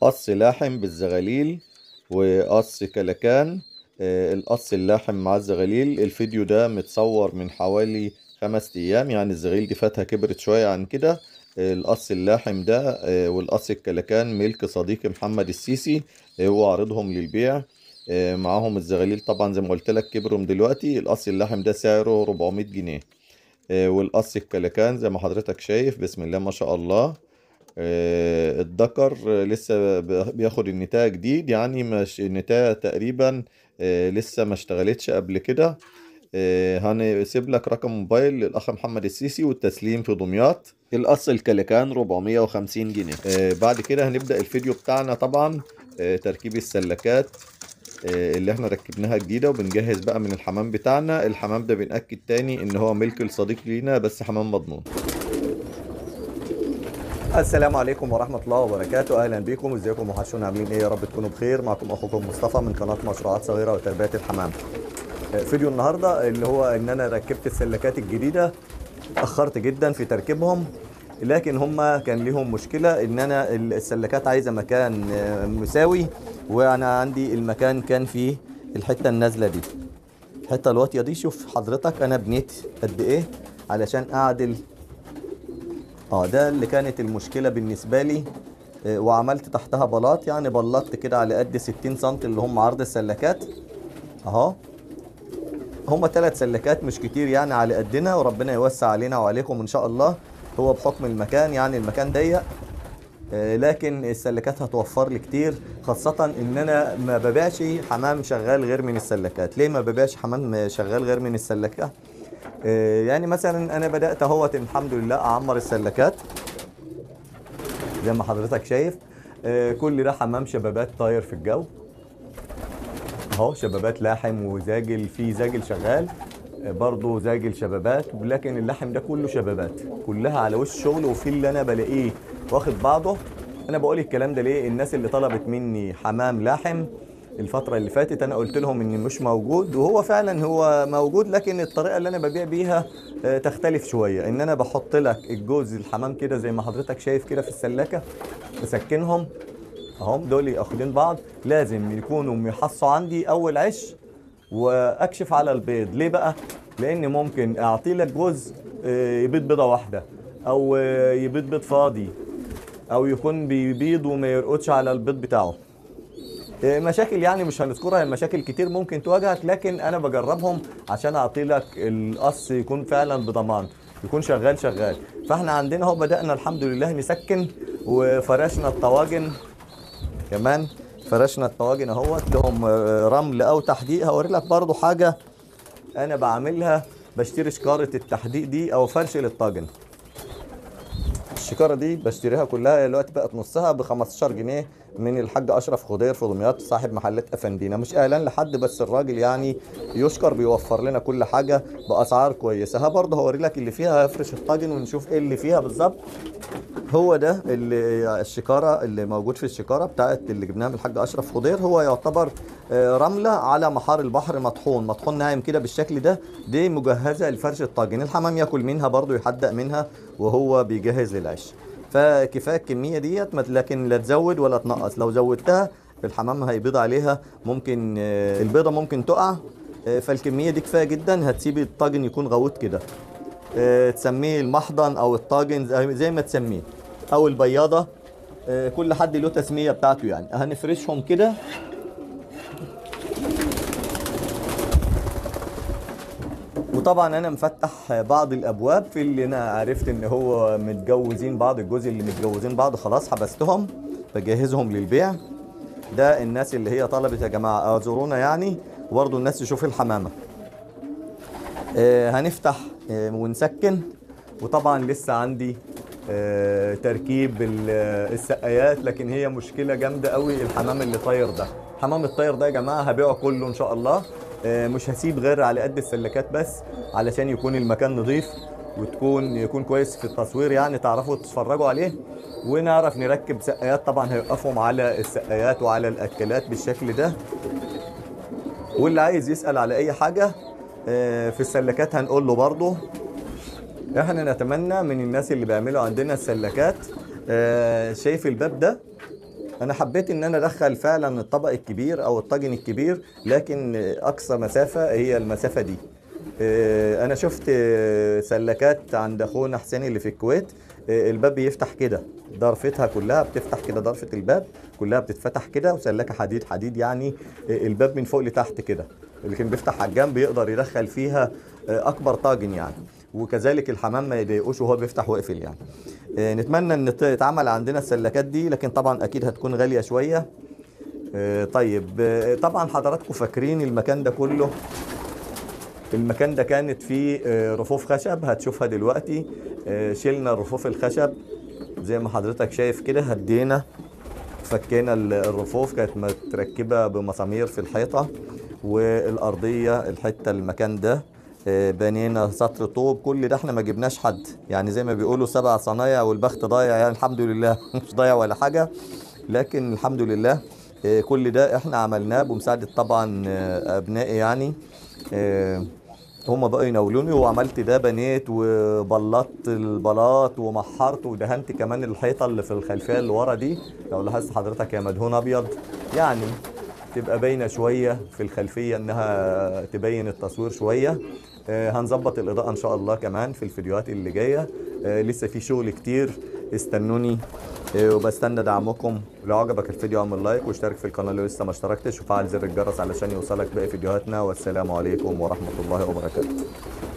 قص لاحم بالزغاليل وقص كلكان. القص اللاحم مع الزغاليل، الفيديو ده متصور من حوالي 5 أيام، يعني الزغاليل دي فاتها كبرت شوية عن كده. القص اللاحم ده والقص الكلكان ملك صديقي محمد السيسي. هو عارضهم للبيع. معاهم الزغاليل طبعا زي ما قلت لك كبرهم دلوقتي. القص اللاحم ده سعره 400 جنيه. والقص الكلكان زي ما حضرتك شايف بسم الله ما شاء الله. الذكر لسه بياخد النتاية جديد، يعني مش النتاية تقريبا لسه ما اشتغلتش قبل كده. هنسيب لك رقم موبايل للأخ محمد السيسي والتسليم في دمياط. القص الكلكان 450 جنيه. بعد كده هنبدأ الفيديو بتاعنا طبعا. تركيب السلكات اللي احنا ركبناها جديدة، وبنجهز بقى من الحمام بتاعنا. الحمام ده بنأكد تاني ان هو ملك الصديق لينا، بس حمام مضمون. السلام عليكم ورحمة الله وبركاته. أهلا بكم، ازيكم وحشونا، عاملين ايه؟ يا رب تكونوا بخير. معكم أخوكم مصطفى من قناة مشروعات صغيرة وتربية الحمام. فيديو النهاردة اللي هو ان انا ركبت السلكات الجديدة. اتأخرت جدا في تركيبهم، لكن هما كان ليهم مشكلة ان انا السلكات عايزة مكان مساوي، وانا عندي المكان كان فيه الحتة النازلة دي، الحتة الواطية دي. شوف حضرتك انا بنيت قد ايه علشان اعدل. ده اللي كانت المشكلة بالنسبة لي. وعملت تحتها بلاط، يعني بلطت كده على قد 60 سم اللي هم عرض السلكات اهو. هم 3 سلكات مش كتير يعني، على قدنا، وربنا يوسع علينا وعليكم ان شاء الله. هو بحكم المكان، يعني المكان ضيق، لكن السلكات هتوفر لي كتير، خاصة ان انا ما ببيعش حمام شغال غير من السلكات. ليه ما ببيعش حمام شغال غير من السلكات؟ يعني مثلا انا بدأت اهوت الحمد لله اعمر السلكات زي ما حضرتك شايف. كل ده حمام شبابات طاير في الجو اهو. شبابات لاحم وزاجل، في زاجل شغال برضه زاجل شبابات، لكن اللحم ده كله شبابات كلها على وش شغل. وفي اللي انا بلاقيه واخد بعضه. انا بقول الكلام ده ليه؟ الناس اللي طلبت مني حمام لاحم الفترة اللي فاتت انا قلت لهم ان مش موجود، وهو فعلا هو موجود، لكن الطريقة اللي انا ببيع بيها تختلف شوية. ان انا بحط لك الجوز الحمام كده زي ما حضرتك شايف كده في السلاكة، بسكنهم اهم. دول اخدين بعض، لازم يكونوا محصوا عندي اول عش، واكشف على البيض. ليه بقى؟ لان ممكن اعطي لك جوز يبيض بيضة واحدة، او يبيض بيض فاضي، او يكون بيبيض وما يرقدش على البيض بتاعه. مشاكل يعني مش هنذكرها، المشاكل كتير ممكن تواجهك، لكن انا بجربهم عشان اعطي لك القص يكون فعلا بضمان، يكون شغال شغال. فاحنا عندنا اهو بدأنا الحمد لله نسكن، وفرشنا الطواجن كمان. فرشنا الطواجن اهوت لهم رمل او تحديق. هوري لك برضو حاجة انا بعملها، بشتري شكارة التحديق دي او فرش للطاجن. الشكارة دي بشتريها كلها دلوقتي بقت نصها ب 15 جنيه، من الحاج اشرف خضير في دمياط، صاحب محلات افندينا. مش اعلان لحد، بس الراجل يعني يشكر، بيوفر لنا كل حاجة باسعار كويسة. ها برضه هوري لك اللي فيها، هفرش الطاجن ونشوف ايه اللي فيها بالظبط. هو ده اللي الشكارة اللي موجود في الشكارة بتاعت اللي جبناها من الحاج أشرف خضير. هو يعتبر رملة على محار البحر، مطحون مطحون ناعم كده بالشكل ده. دي مجهزة لفرش الطاجن، الحمام ياكل منها برضو، يحدق منها وهو بيجهز للعيش. فكفاية الكمية ديت، لكن لا تزود ولا تنقص. لو زودتها الحمام هيبيض عليها، ممكن البيضة ممكن تقع. فالكمية دي كفاية جدا، هتسيب الطاجن يكون غويط كده. تسميه المحضن او الطاجن زي ما تسميه، او البياضة. كل حد له تسمية بتاعته يعني. هنفرشهم كده. وطبعا انا مفتح بعض الابواب في اللي انا عرفت ان هو متجوزين بعض، الجزء اللي متجوزين بعض خلاص حبستهم بجهزهم للبيع. ده الناس اللي هي طلبت يا جماعة اعذرونا يعني، وبرضه الناس تشوف الحمامة. هنفتح ونسكن. وطبعا لسه عندي تركيب السقايات، لكن هي مشكلة جامدة قوي الحمام اللي طاير ده. الحمام الطاير ده يا جماعة هبيعه كله ان شاء الله. مش هسيب غير على قد السلكات بس، علشان يكون المكان نظيف، يكون كويس في التصوير، يعني تعرفوا تتفرجوا عليه. ونعرف نركب سقايات، طبعا هيوقفهم على السقايات وعلى الاكلات بالشكل ده. واللي عايز يسأل على اي حاجة في السلكات هنقول له برضه. احنا نتمنى من الناس اللي بيعملوا عندنا السلكات، شايف الباب ده انا حبيت ان انا ادخل فعلا الطبق الكبير او الطاجن الكبير، لكن اقصى مسافة هي المسافة دي. انا شفت سلكات عند اخونا حسين اللي في الكويت، الباب بيفتح كده، ضرفتها كلها بتفتح كده، ضرفة الباب كلها بتتفتح كده، وسلكة حديد حديد يعني، الباب من فوق لتحت كده، اللي كان بيفتح على الجنب يقدر يدخل فيها اكبر طاجن يعني. وكذلك الحمام ما يضايقوش وهو بيفتح ويقفل يعني. نتمنى ان تتعمل عندنا السلكات دي، لكن طبعا اكيد هتكون غالية شوية. طيب، طبعا حضراتكم فاكرين المكان ده كله، المكان ده كانت فيه رفوف خشب هتشوفها دلوقتي. شلنا الرفوف الخشب زي ما حضرتك شايف كده، هدينا فكينا الرفوف، كانت متركبة بمسامير في الحيطة، والأرضية الحتة المكان ده بنينا سطر طوب. كل ده احنا ما جبناش حد، يعني زي ما بيقولوا 7 صنايع والبخت ضايع، يعني الحمد لله مش ضايع ولا حاجة، لكن الحمد لله كل ده احنا عملناه بمساعدة طبعا أبنائي يعني. هما بقوا يناولوني، وعملت ده، بنيت وبلطت البلاط ومحرت ودهنت كمان الحيطة اللي في الخلفية اللي ورا دي، لو لاحظت حضرتك هي مدهون أبيض يعني، تبقى باينة شوية في الخلفية، إنها تبين التصوير شوية. هنظبط الإضاءة إن شاء الله كمان في الفيديوهات اللي جاية. لسه في شغل كتير، استنوني. وبستنى دعمكم. لو عجبك الفيديو اعمل لايك واشترك في القناة لو لسه ما اشتركتش، وفعل زر الجرس علشان يوصلك باقي فيديوهاتنا. والسلام عليكم ورحمة الله وبركاته.